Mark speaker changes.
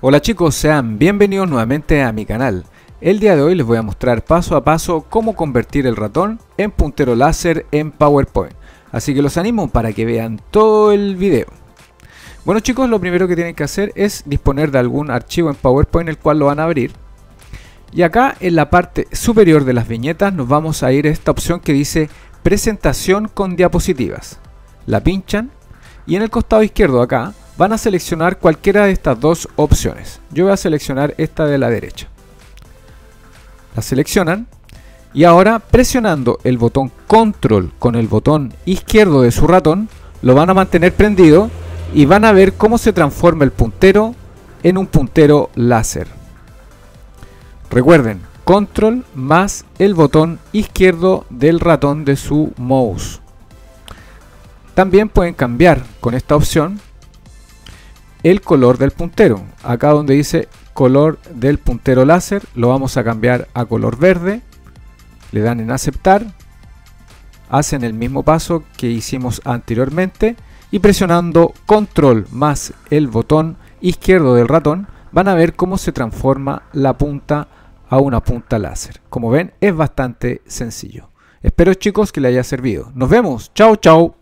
Speaker 1: Hola chicos, sean bienvenidos nuevamente a mi canal. El día de hoy les voy a mostrar paso a paso cómo convertir el ratón en puntero láser en PowerPoint. Así que los animo para que vean todo el video. Bueno chicos, lo primero que tienen que hacer es disponer de algún archivo en PowerPoint el cual lo van a abrir. Y acá en la parte superior de las viñetas nos vamos a ir a esta opción que dice presentación con diapositivas. La pinchan y en el costado izquierdo acá van a seleccionar cualquiera de estas dos opciones. Yo voy a seleccionar esta de la derecha. La seleccionan y ahora presionando el botón control con el botón izquierdo de su ratón lo van a mantener prendido y van a ver cómo se transforma el puntero en un puntero láser. Recuerden, control más el botón izquierdo del ratón de su mouse. También pueden cambiar con esta opción el color del puntero. Acá donde dice color del puntero láser lo vamos a cambiar a color verde. Le dan en aceptar. Hacen el mismo paso que hicimos anteriormente y presionando control más el botón izquierdo del ratón van a ver cómo se transforma la punta a una punta láser. Como ven, es bastante sencillo. Espero chicos que les haya servido. Nos vemos. Chao, chao.